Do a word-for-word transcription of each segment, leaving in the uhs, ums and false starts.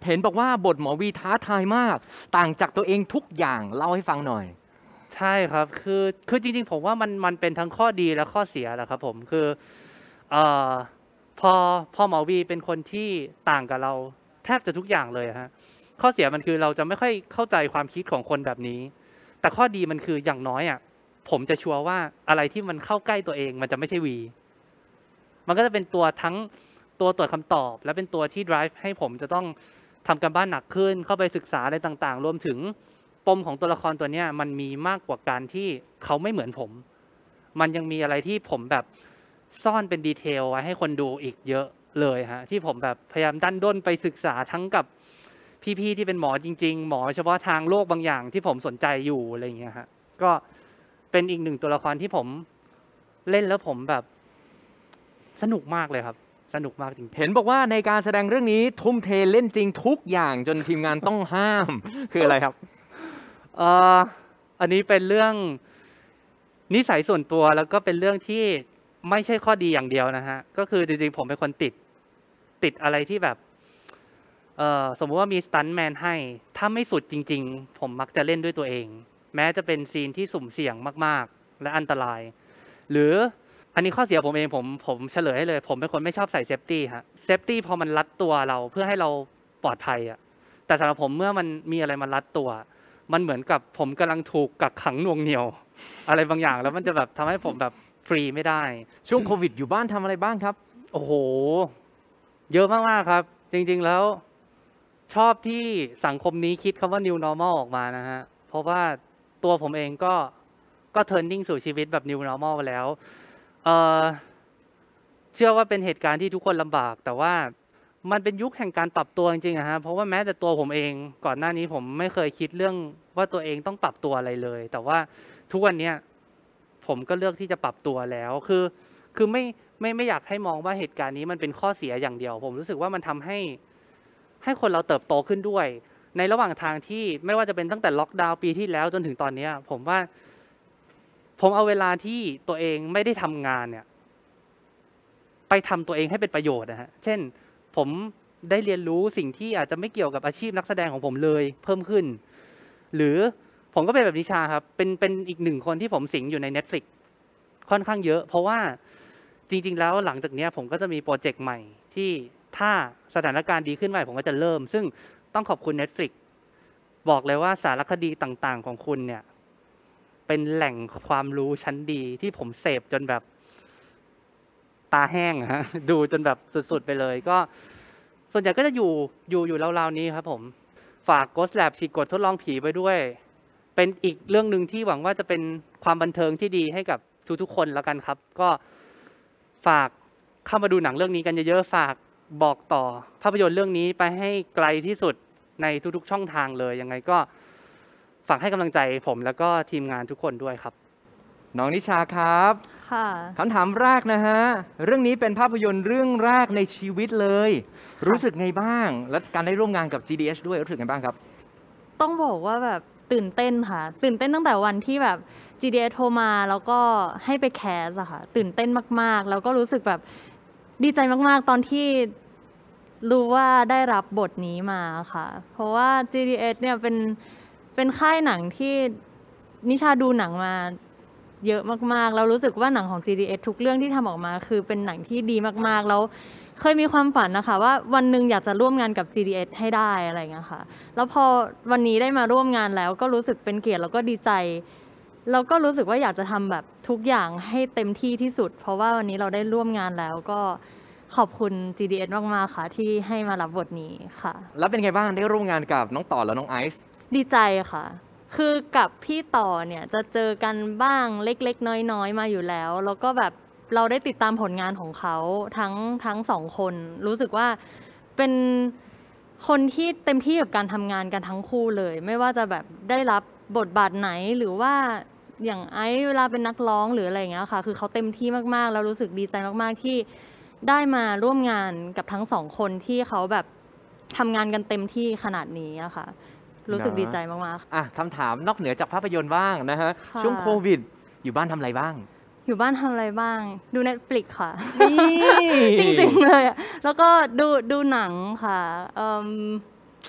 เห็นบอกว่าบทหมอวีท้าทายมากต่างจากตัวเองทุกอย่างเล่าให้ฟังหน่อยใช่ครับคือคือจริงๆผมว่ามันมันเป็นทั้งข้อดีและข้อเสียแหละครับผมคือเอ่อพอพอหมอวีเป็นคนที่ต่างกับเราแทบจะทุกอย่างเลยฮะข้อเสียมันคือเราจะไม่ค่อยเข้าใจความคิดของคนแบบนี้แต่ข้อดีมันคืออย่างน้อยอ่ะผมจะชัวร์ว่าอะไรที่มันเข้าใกล้ตัวเองมันจะไม่ใช่วีมันก็จะเป็นตัวทั้งตัวตรวจคำตอบและเป็นตัวที่ drive ให้ผมจะต้องทำการบ้านหนักขึ้นเข้าไปศึกษาอะไรต่างๆรวมถึงปมของตัวละครตัวเนี้ยมันมีมากกว่าการที่เขาไม่เหมือนผมมันยังมีอะไรที่ผมแบบซ่อนเป็นดีเทลไว้ให้คนดูอีกเยอะเลยฮะที่ผมแบบพยายามดันด้นไปศึกษาทั้งกับพี่ๆที่เป็นหมอจริงๆหมอเฉพาะทางโรคบางอย่างที่ผมสนใจอยู่อะไรอย่างเงี้ยฮะก็เป็นอีกหนึ่งตัวละครที่ผมเล่นแล้วผมแบบสนุกมากเลยครับสนุกมากจริงเห็นบอกว่าในการแสดงเรื่องนี้ทุ่มเทเล่นจริงทุกอย่างจนทีมงานต้องห้ามคืออะไรครับเอ่ออันนี้เป็นเรื่องนิสัยส่วนตัวแล้วก็เป็นเรื่องที่ไม่ใช่ข้อดีอย่างเดียวนะฮะก็คือจริงๆผมเป็นคนติดติดอะไรที่แบบเอ่อสมมุติว่ามีสตันท์แมนให้ถ้าไม่สุดจริงๆผมมักจะเล่นด้วยตัวเองแม้จะเป็นซีนที่สุ่มเสี่ยงมากๆและอันตรายหรืออันนี้ข้อเสียผมเองผมผมเฉลยให้เลยผมเป็นคนไม่ชอบใส่เซฟตี้ฮะเซฟตี้พอมันรัดตัวเราเพื่อให้เราปลอดภัยอะแต่สำหรับผมเมื่อมันมีอะไรมารัดตัวมันเหมือนกับผมกำลังถูกกักขังหน่วงเหนี่ยวอะไรบางอย่างแล้วมันจะแบบทำให้ผมแบบฟรีไม่ได้ช่วงโควิดอยู่บ้านทำอะไรบ้างครับโอ้โหเยอะมากๆครับจริงๆแล้วชอบที่สังคมนี้คิดคำว่า new normal ออกมานะฮะเพราะว่าตัวผมเองก็ก็ turning สู่ชีวิตแบบ new normal ไปแล้วเอ่อเชื่อว่าเป็นเหตุการณ์ที่ทุกคนลำบากแต่ว่ามันเป็นยุคแห่งการปรับตัวจริงๆอะฮะเพราะว่าแม้แต่ตัวผมเองก่อนหน้านี้ผมไม่เคยคิดเรื่องว่าตัวเองต้องปรับตัวอะไรเลยแต่ว่าทุกวันเนี้ยผมก็เลือกที่จะปรับตัวแล้วคือคือไม่ไม่ไม่อยากให้มองว่าเหตุการณ์นี้มันเป็นข้อเสียอย่างเดียวผมรู้สึกว่ามันทำให้ให้คนเราเติบโตขึ้นด้วยในระหว่างทางที่ไม่ว่าจะเป็นตั้งแต่ล็อกดาวน์ปีที่แล้วจนถึงตอนนี้ผมว่าผมเอาเวลาที่ตัวเองไม่ได้ทำงานเนี่ยไปทำตัวเองให้เป็นประโยชน์นะฮะเช่นผมได้เรียนรู้สิ่งที่อาจจะไม่เกี่ยวกับอาชีพนักแสดงของผมเลยเพิ่มขึ้นหรือผมก็เป็นแบบนิชาครับเป็นเป็นอีกหนึ่งคนที่ผมสิงอยู่ใน Netflix ค่อนข้างเยอะเพราะว่าจริงๆแล้วหลังจากนี้ผมก็จะมีโปรเจกต์ใหม่ที่ถ้าสถานการณ์ดีขึ้นใหม่ผมก็จะเริ่มซึ่งต้องขอบคุณ Netflix บอกเลยว่าสารคดีต่างๆของคุณเนี่ยเป็นแหล่งความรู้ชั้นดีที่ผมเสพจนแบบตาแห้งฮะดูจนแบบสุดๆไปเลยก็ส่วนใหญ่ก็จะอยู่อยู่อยู่ราวๆนี้ครับผมฝาก Ghost Lab ฉีกกฎทดลองผีไปด้วยเป็นอีกเรื่องหนึ่งที่หวังว่าจะเป็นความบันเทิงที่ดีให้กับทุกๆคนแล้วกันครับก็ฝากเข้ามาดูหนังเรื่องนี้กันเยอะๆฝากบอกต่อภาพยนตร์เรื่องนี้ไปให้ไกลที่สุดในทุกๆช่องทางเลยยังไงก็ฝากให้กำลังใจผมแล้วก็ทีมงานทุกคนด้วยครับน้องนิชาครับค่ะคำถามแรกนะฮะเรื่องนี้เป็นภาพยนตร์เรื่องแรกในชีวิตเลยรู้สึกไงบ้างและการได้ร่วมงานกับ จี ดี เอช ด้วยรู้สึกไงบ้างครับต้องบอกว่าแบบตื่นเต้นค่ะตื่นเต้นตั้งแต่วันที่แบบ จี ดี เอช โทรมาแล้วก็ให้ไปแคสอะค่ะตื่นเต้นมากๆแล้วก็รู้สึกแบบดีใจมากๆตอนที่รู้ว่าได้รับบทนี้มาค่ะเพราะว่า จี ดี เอช เนี่ยเป็นเป็นค่ายหนังที่นิชาดูหนังมาเยอะมากๆแล้วรู้สึกว่าหนังของ จี ดี เอช ทุกเรื่องที่ทำออกมาคือเป็นหนังที่ดีมากๆแล้วเคยมีความฝันนะคะว่าวันหนึ่งอยากจะร่วมงานกับ จี ดี เอช ให้ได้อะไรเงี้ยค่ะแล้วพอวันนี้ได้มาร่วมงานแล้วก็รู้สึกเป็นเกียรติแล้วก็ดีใจแล้วก็รู้สึกว่าอยากจะทำแบบทุกอย่างให้เต็มที่ที่สุดเพราะว่าวันนี้เราได้ร่วมงานแล้วก็ขอบคุณ จี ดี เอช มากๆค่ะที่ให้มารับบทนี้ค่ะแล้วเป็นไงบ้างได้ร่วมงานกับน้องต่อและน้องไอซ์ดีใจค่ะคือกับพี่ต่อเนี่ยจะเจอกันบ้างเล็กๆน้อยๆมาอยู่แล้วแล้วก็แบบเราได้ติดตามผลงานของเขาทั้งทั้งสองคนรู้สึกว่าเป็นคนที่เต็มที่กับการทำงานกันทั้งคู่เลยไม่ว่าจะแบบได้รับบทบาทไหนหรือว่าอย่างไอซ์เวลาเป็นนักร้องหรืออะไรอย่างเงี้ยค่ะคือเขาเต็มที่มากๆแล้วรู้สึกดีใจมากๆที่ได้มาร่วมงานกับทั้งสองคนที่เขาแบบทำงานกันเต็มที่ขนาดนี้อะค่ะรู้สึกดีใจมากๆอ่ะคำถามนอกเหนือจากภาพยนตร์บ้างนะฮะช่วงโควิดอยู่บ้านทำอะไรบ้างอยู่บ้านทำอะไรบ้างดู Netflix ค่ะจริงๆเลยแล้วก็ดูดูหนังค่ะ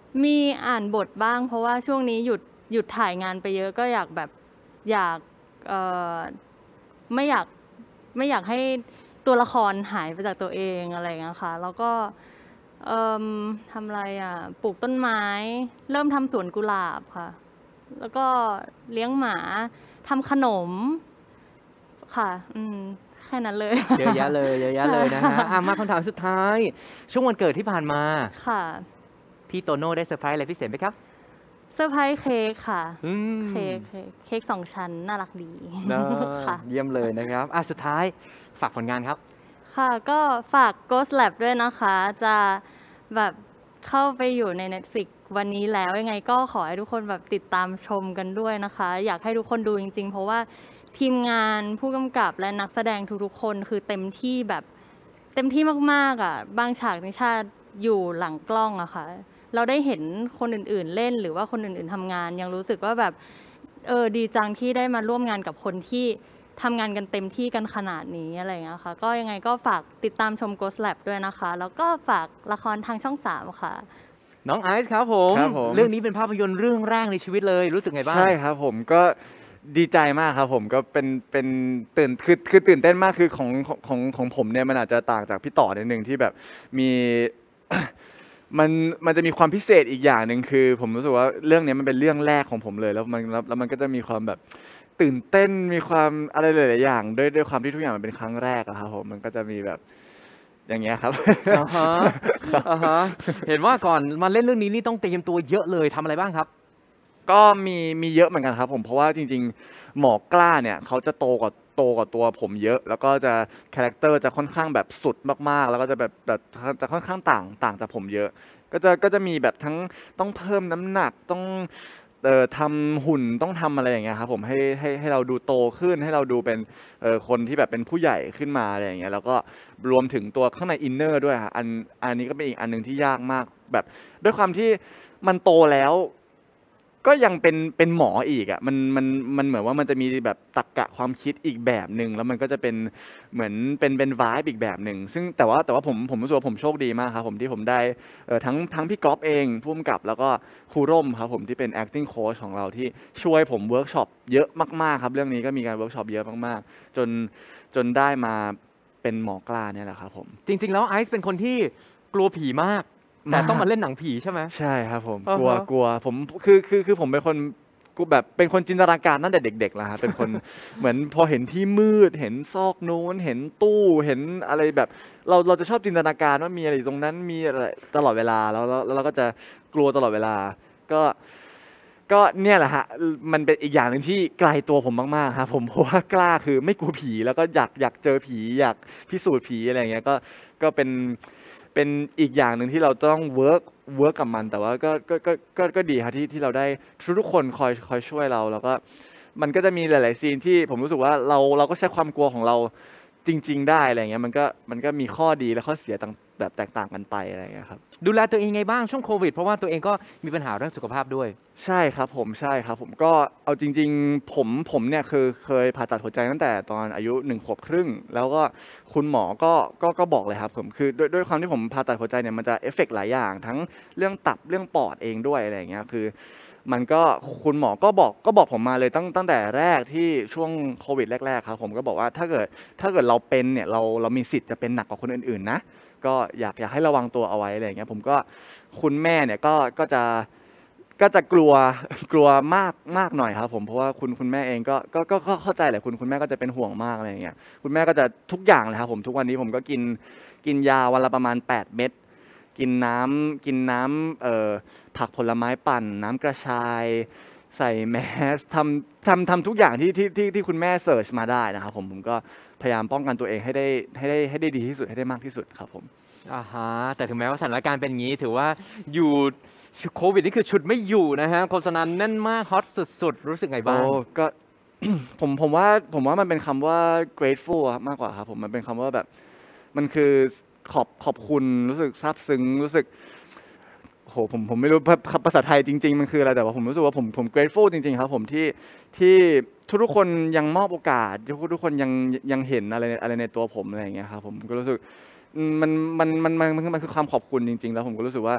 มีอ่านบทบ้าง เพราะว่าช่วงนี้หยุดหยุดถ่ายงานไปเยอะก็อยากแบบอยากเอ่อไม่อยากไม่อยากให้ตัวละครหายไปจากตัวเองอะไรอย่างเงี้ยค่ะแล้วก็เอ่มทำอะไรอ่ะปลูกต้นไม้ เริ่มทำสวนกุหลาบค่ะ แล้วก็เลี้ยงหมาทำขนมค่ะอืมแค่นั้นเลยเยอะแยะเลยเยอะแยะเลยนะฮะอ่ะมาคำถามสุดท้าย ช่วงวันเกิดที่ผ่านมาค่ะพี่โตโน่ได้เซอร์ไพรส์อะไรพิเศษไหมครับเซอร์ไพรส์เค้กค่ะอืมเค้กเค้กเค้กสองชั้นน่ารักดีเนอะค่ะเยี่ยมเลยนะครับอ่ะสุดท้ายฝากผลงานครับค่ะก็ฝาก Ghost Lab ด้วยนะคะ จะแบบเข้าไปอยู่ใน Netflix วันนี้แล้วยังไงก็ขอให้ทุกคนแบบติดตามชมกันด้วยนะคะ อยากให้ทุกคนดูจริงๆ เพราะว่าทีมงานผู้กำกับและนักแสดงทุกๆคนคือเต็มที่แบบเต็มที่มากๆอ่ะบางฉากนิชาอยู่หลังกล้องอะค่ะ เราได้เห็นคนอื่นๆเล่นหรือว่าคนอื่นๆทำงาน ยังรู้สึกว่าแบบเออดีจังที่ได้มาร่วมงานกับคนที่ทำงานกันเต็มที่กันขนาดนี้อะไรอย่างเงี้ยค่ะก็ยังไงก็ฝากติดตามชม Ghost Lab ด้วยนะคะ แล้วก็ฝากละครทางช่องสามค่ะน้องไอซ์ครับผมครับผมเรื่องนี้เป็นภาพยนตร์เรื่องแรกในชีวิตเลยรู้สึกไงบ้างใช่ครับผมก็ดีใจมากครับผมก็เป็นเป็นตื่นคือคือตื่นเต้นมากคือของของของของผมเนี่ยมันอาจจะต่างจากพี่ต่อนิดนึงที่แบบมี มันมันจะมีความพิเศษอีกอย่างหนึ่งคือ ผมรู้สึกว่าเรื่องนี้มันเป็นเรื่องแรกของผมเลยแล้วมันแล้วแล้วมันก็จะมีความแบบตื่นเต้นมีความอะไรหลายๆอย่างด้วยด้วยความที่ทุกอย่างมันเป็นครั้งแรกอะครับผมมันก็จะมีแบบอย่างเงี้ยครับอ่าฮะอ่าฮะเห็นว่าก่อนมาเล่นเรื่องนี้นี่ต้องเตรียมตัวเยอะเลยทำอะไรบ้างครับก็มีมีเยอะเหมือนกันครับผมเพราะว่าจริงๆ หมอกล้าเนี่ยเขาจะโตกว่าโตกว่าตัวผมเยอะ แล้วก็จะคาแรคเตอร์จะค่อนข้างแบบสุดมากๆ แล้วก็จะแบบแบบจะค่อนข้างต่างต่างจากผมเยอะ ก็จะก็จะมีแบบทั้งต้องเพิ่มน้ำหนักต้องเอ่อทำหุ่นต้องทำอะไรอย่างเงี้ยครับผมให้ให้ให้เราดูโตขึ้นให้เราดูเป็นเอ่อคนที่แบบเป็นผู้ใหญ่ขึ้นมาอะไรอย่างเงี้ยแล้วก็รวมถึงตัวข้างในอินเนอร์ด้วยค่ะอันอันนี้ก็เป็นอีกอันหนึงที่ยากมากแบบด้วยความที่มันโตแล้ว ก็ยังเป็นเป็นหมออีกอ่ะมันมันมันเหมือนว่ามันจะมีแบบตรรกะความคิดอีกแบบหนึ่งแล้วมันก็จะเป็นเหมือนเป็นเป็นวายอีกแบบหนึ่งซึ่งแต่ว่าแต่ว่าผมผมรู้สึกว่าผมโชคดีมากครับผมที่ผมได้เอ่อทั้งทั้งพี่ก๊อฟเองผู้กำกับแล้วก็ครูร่มครับผมที่เป็น acting coach ของเราที่ช่วยผมเวิร์กช็อปเยอะมากๆครับเรื่องนี้ก็มีการเวิร์กช็อปเยอะมากๆจนจนได้มาเป็นหมอกล้าเนี่ยแหละครับผมจริง ๆ แล้วไอซ์เป็นคนที่กลัวผีมาก แต่ต้องมาเล่นหนังผีใช่ไหมใช่ครับผมอ่าฮะกลัวกลัวผมคือคือคือผมเป็นคนกูแบบเป็นคนจินตนาการตั้งแต่เด็กๆแล้วฮะเป็นคน เหมือนพอเห็นที่มืดเห็นซอกนู้นเห็นตู้เห็นอะไรแบบ เราเราจะชอบจินตนาการว่ามีอะไรอยู่ตรงนั้นมีอะไรตลอดเวลาแล้วแล้วแล้วเราก็จะกลัวตลอดเวลา ก็ก็เนี่ยแหละฮะมันเป็นอีกอย่างหนึ่งที่ไกลตัวผมมากๆครับผมเพราะว่ากล้าคือไม่กลัวผีแล้วก็อยากอยากเจอผีอยากพิสูจน์ผีอะไรอย่างเงี้ยก็ก็เป็น เป็นอีกอย่างหนึ่งที่เราต้องเวิร์กเวิร์กกับมันแต่ว่าก็ก็ก็ก็ก็ดีครับที่ที่เราได้ทุกๆคนคอยคอยช่วยเราแล้วก็มันก็จะมีหลาย ๆ ซีนที่ผมรู้สึกว่าเราเราก็ใช้ความกลัวของเราจริง ๆ ได้อะไรเงี้ยมันก็มันก็มีข้อดีและข้อเสียต่างแบบแตกต่างกันไปอะไรเงี้ยครับดูแลตัวเองไงบ้างช่วงโควิด เพราะว่าตัวเองก็มีปัญหาเรื่องสุขภาพด้วยใช่ครับผมใช่ครับผมก็เอาจริง ๆ ผมผมเนี่ยคือเคยผ่าตัดหัวใจตั้งแต่ตอนอายุหนึ่งขวบครึ่งแล้วก็คุณหมอก็ก็ก็บอกเลยครับผมคือด้วยด้วยความที่ผมผ่าตัดหัวใจเนี่ยมันจะเอฟเฟกต์หลายอย่าง ทั้งเรื่องตับเรื่องปอดเองด้วยอะไรอย่างเงี้ยคือ มันก็คุณหมอก็บอกก็บอกผมมาเลยตั้งตั้งแต่แรกที่ช่วงโควิดแรกๆครับผมก็บอกว่าถ้าเกิดถ้าเกิดเราเป็นเนี่ยเราเรามีสิทธิ์จะเป็นหนักกว่าคนอื่นๆนะก็อยากอยากให้ระวังตัวเอาไว้อะไรอย่างเงี้ยผมก็คุณแม่เนี่ยก็ก็จะ ก็จะกลัว กลัวมากมากหน่อยครับผมเพราะว่าคุณคุณแม่เองก็ก็ก็ก็เข้าใจแหละคุณคุณแม่ก็จะเป็นห่วงมากอะไรอย่างเงี้ยคุณแม่ก็จะทุกอย่างเลยครับผมทุกวันนี้ผมก็กินกินยาวันละประมาณแปดเม็ดกินน้ำกินน้ำเอ่อผักผลไม้ปั่น น้ำกระชาย ใส่แมสทำทำทำทุกอย่างที่ที่ที่ที่คุณแม่เสิร์ชมาได้นะครับผมผมก็พยายามป้องกันตัวเองให้ได้ให้ได้ให้ได้ดีที่สุดให้ได้มากที่สุดครับผมอ่าฮะแต่ถึงแม้ว่าสถานการณ์เป็นอย่างนี้ ถือว่าอยู่โควิดนี่คือฉุดไม่อยู่นะฮะโฆษณาแน่นมากฮอตสุดๆ รู้สึกไงบ้างโอ้ก็ ผมผมว่าผมว่ามันเป็นคำว่า grateful อะมากกว่าครับผมมันเป็นคำว่าแบบมันคือขอบขอบคุณรู้สึกซาบซึ้งรู้สึกโหผมผมไม่รู้ภาภาษาไทยจริง ๆ มันคืออะไรแต่ว่าผมรู้สึกว่าผมผม grateful จริง ๆ ครับผมที่ที่ทุกๆคนยังมอบโอกาสทุกทุกคนยังยังเห็นอะไรอะไรในตัวผมอะไรอย่างเงี้ยครับผมก็รู้สึกอืมมันมันมันมันมันคือมันคือความขอบคุณจริง ๆ แล้วผมก็รู้สึกว่า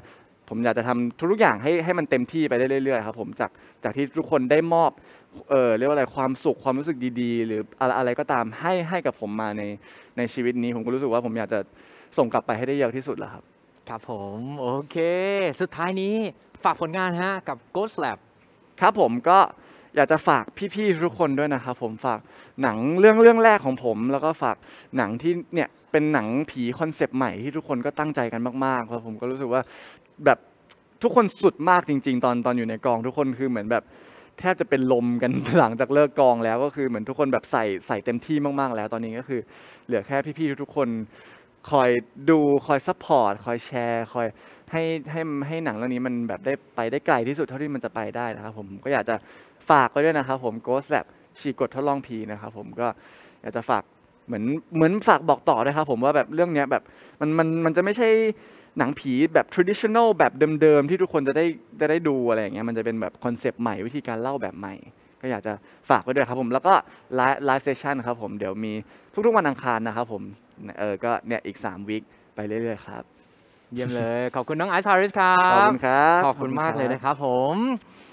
ผมอยากจะทำทุกๆอย่างให้ให้มันเต็มที่ไปได้เรื่อยๆครับผมจากจากที่ทุกคนได้มอบเออเรียกว่าอะไรความสุขความรู้สึกดีๆ หรืออะไรอะไรก็ตามให้ให้กับผมมาในในชีวิตนี้ผมก็รู้สึกว่าผมอยากจะส่งกลับไปให้ได้เยอะที่สุดแล้วครับครับผมโอเค สุดท้ายนี้ฝากผลงานฮะกับ Ghost Lab ครับผมก็อยากจะฝากพี่ๆทุกคนด้วยนะครับผมฝากหนังเรื่องเรื่องแรกของผม แล้วก็ฝากหนังที่เนี่ยเป็นหนังผีคอนเซปต์ใหม่ที่ทุกคนก็ตั้งใจกันมากๆครับผมก็รู้สึกว่าแบบทุกคนสุดมากจริงๆ ตอนตอนอยู่ในกองทุกคนคือเหมือนแบบแทบจะเป็นลมกัน หลังจากเลิกกองแล้วก็คือเหมือนทุกคนแบบใส่ใส่เต็มที่มากๆแล้วตอนนี้ก็คือเหลือแค่พี่ๆทุกๆคนคอยดูคอยซัพพอร์ตคอยแชร์คอยให้ให้ให้หนังเรื่องนี้มันแบบได้ไปได้ไกลที่สุดเท่าที่มันจะไปได้นะครับผมก็อยากจะฝากไว้ด้วยนะครับผม Ghost Lab ฉีกกฎทดลองผีนะครับผมก็อยากจะฝากเหมือนเหมือนฝากบอกต่อด้วยครับผมว่าแบบเรื่องเนี้ยแบบมันมันมันจะไม่ใช่หนังผีแบบ traditional แบบเดิมๆที่ทุกคนจะได้จะได้ดูอะไรอย่างเงี้ยมันจะเป็นแบบคอนเซปต์ใหม่วิธีการเล่าแบบใหม่ ก็อยากจะฝากไว้ด้วยครับผมแล้วก็ไลฟ์ไลฟ์เซสชั่นครับผมเดี๋ยวมีทุกๆวันอังคารนะครับผมเออก็เนี่ยอีกสามวีคไปเรื่อยๆครับเยี่ยมเลย ขอบคุณน้องไอซ์ฮาริสครัขอบบ คุณครับขอบคุณมากเลยนะครับผม